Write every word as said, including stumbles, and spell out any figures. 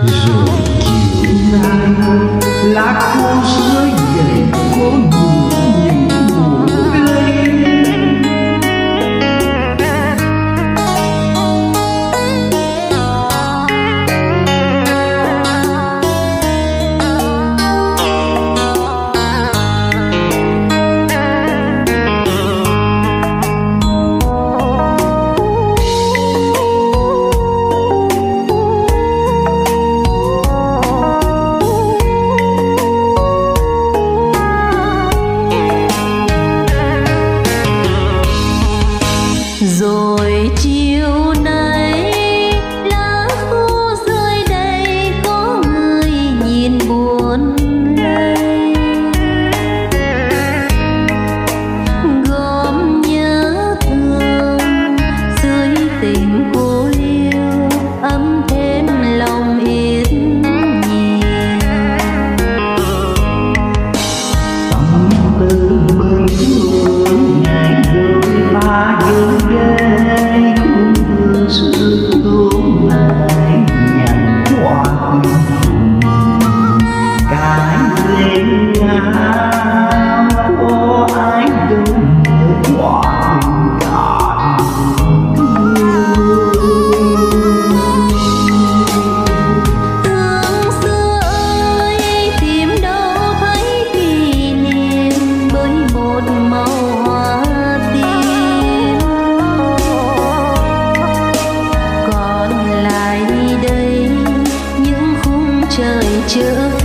Rồi chiều nay lá khô rơi dậy có mưa những mùa lên. Rồi chiều nay lá khô rơi đây có người nhìn buồn lây, gom nhớ thương dưới tình cô liêu ấm thêm lòng yên nhiều. Tâm tư bừng luôn ngày đôi ba đêm ghé cũng vừa sự hôm nay nhận hoa cái lên ngao có ai đâu hoa tình cảm Thương xưa ơi tìm đâu thấy kỷ niệm bởi một màu hoa tím, còn lại đây những khung trời chớ